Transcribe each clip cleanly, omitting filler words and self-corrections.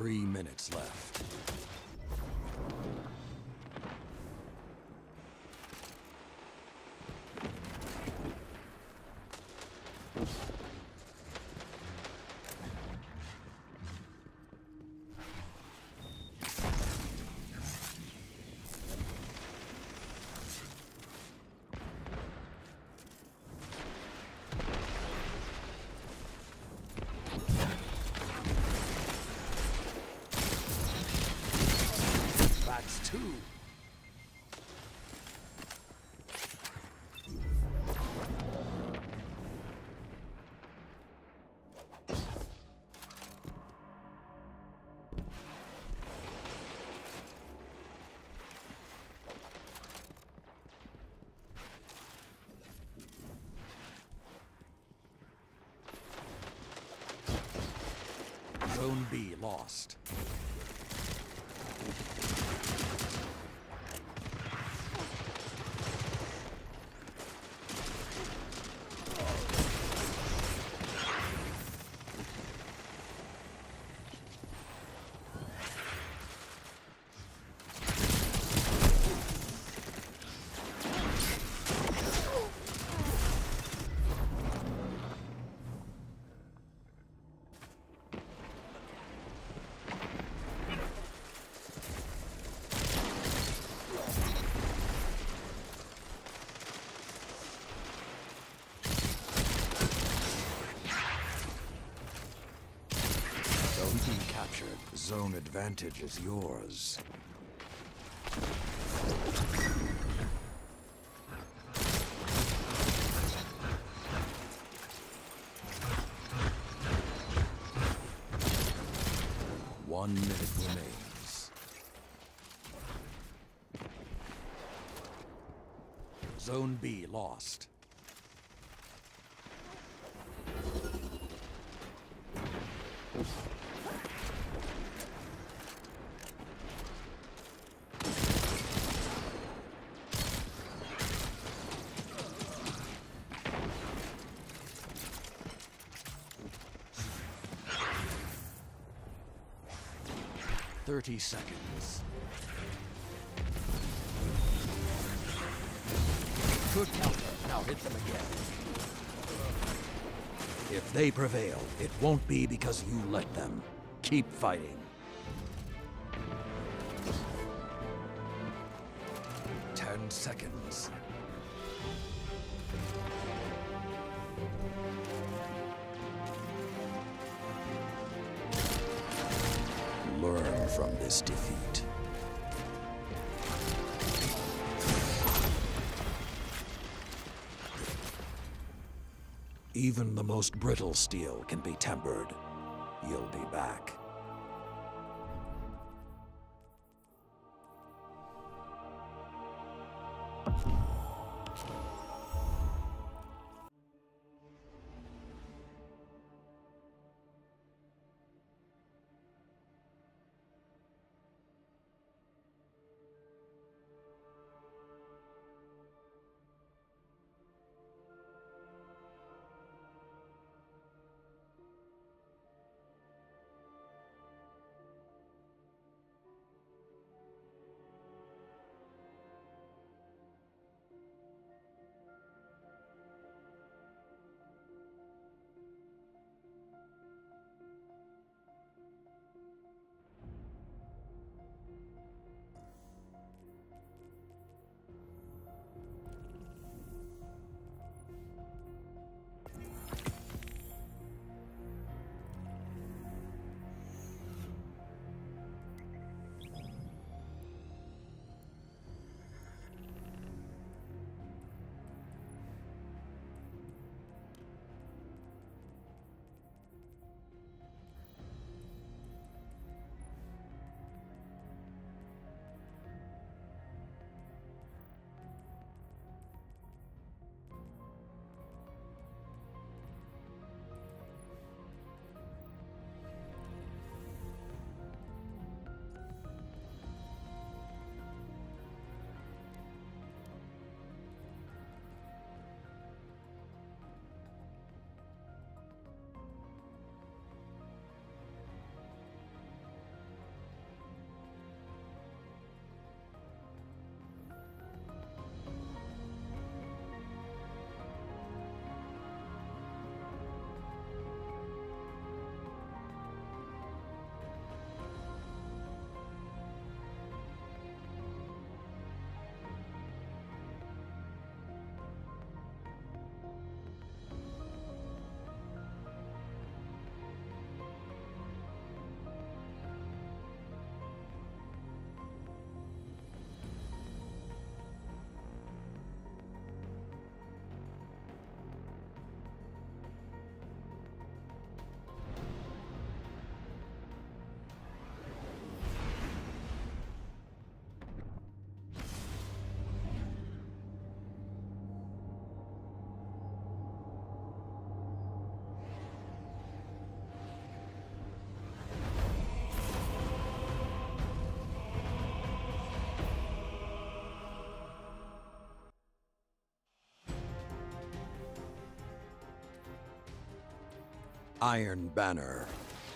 3 minutes left. That's 2. Zone B lost. Zone B captured. Zone advantage is yours. One minute remains. Zone B lost. Thirty seconds. Good counter. Now hit them again. If they prevail, it won't be because you let them. Keep fighting. 10 seconds. Learn from this defeat. Even the most brittle steel can be tempered. You'll be back. Iron Banner.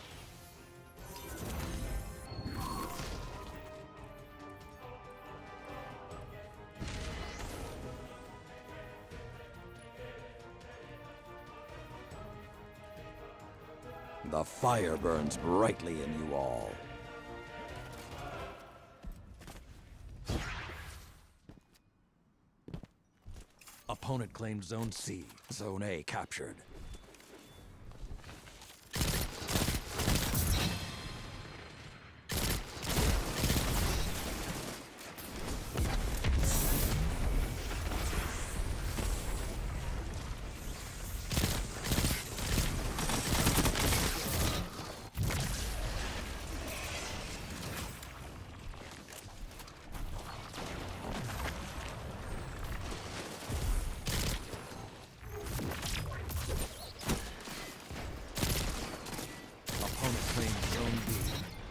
The fire burns brightly in you all. Opponent claimed Zone C. Zone A captured. Zone B.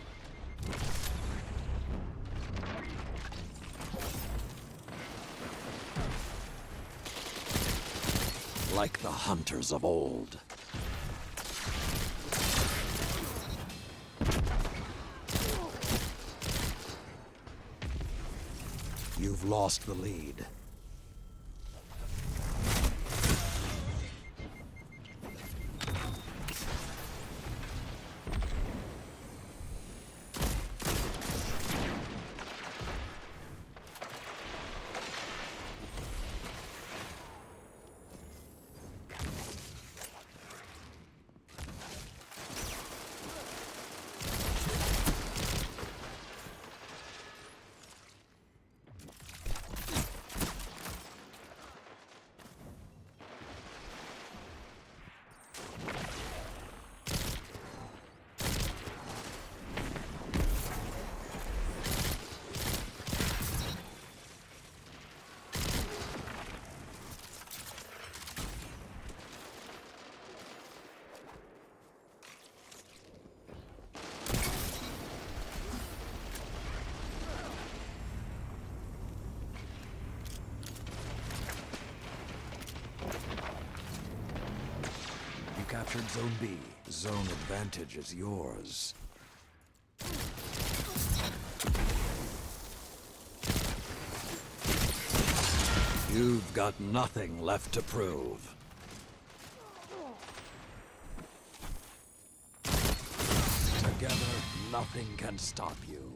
Like the hunters of old. You've lost the lead. Captured Zone B. Zone advantage is yours. You've got nothing left to prove. Together, nothing can stop you.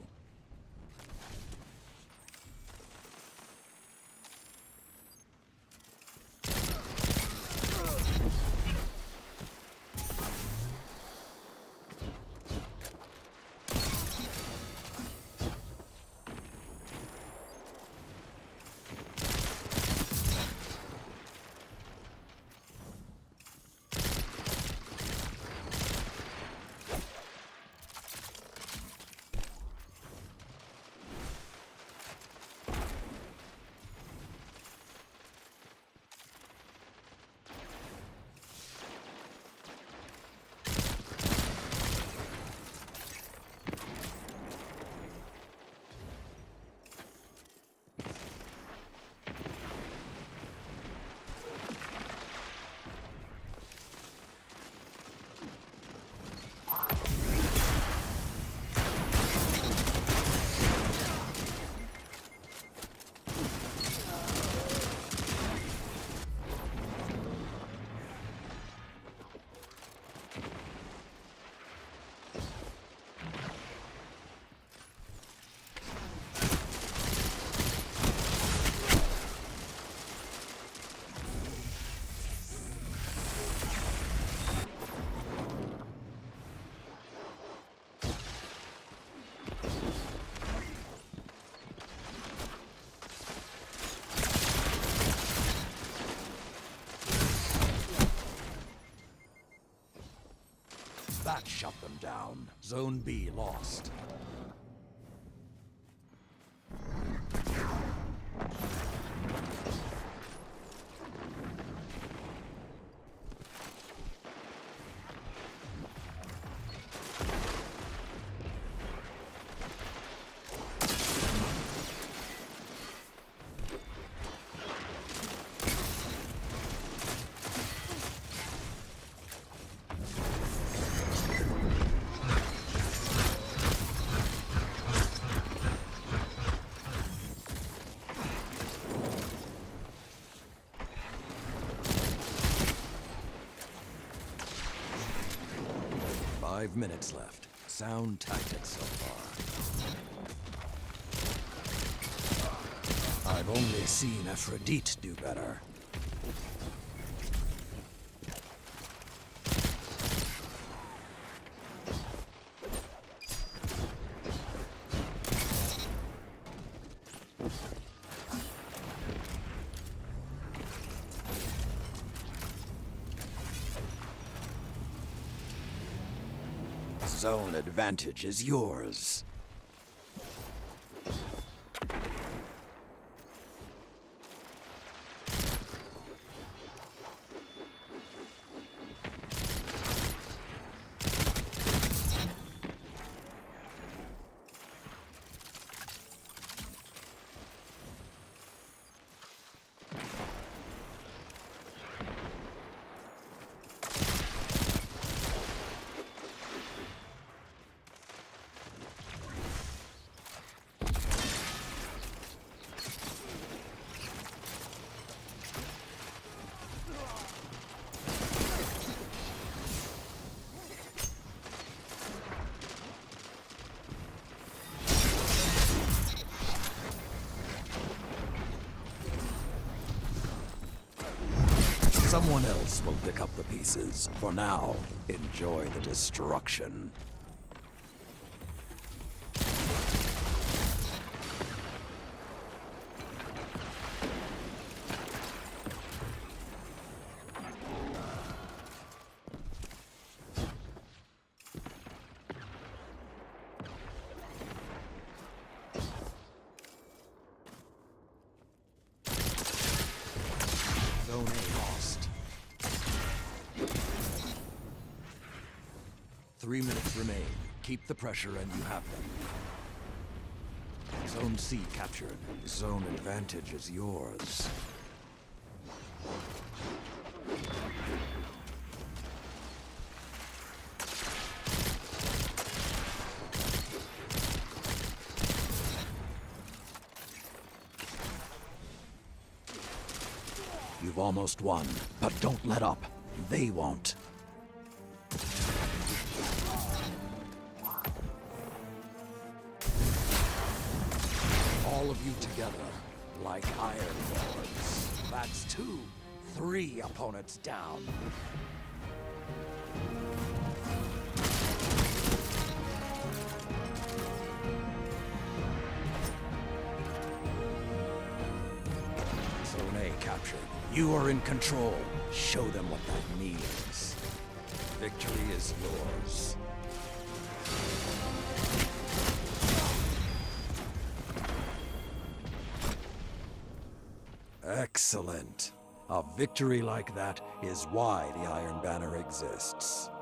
That shut them down. Zone B lost. 5 minutes left. Sound tactics so far. I've only seen Aphrodite do better. Zone advantage is yours. Someone else will pick up the pieces. For now, enjoy the destruction. Zone A lost. 3 minutes remain. Keep the pressure and you have them. Zone C captured. Zone advantage is yours. You've almost won, but don't let up. They won't. All of you together, like Iron Lords. That's 2, 3 opponents down. Zone A captured. You are in control. Show them what that means. Victory is yours. Excellent. A victory like that is why the Iron Banner exists.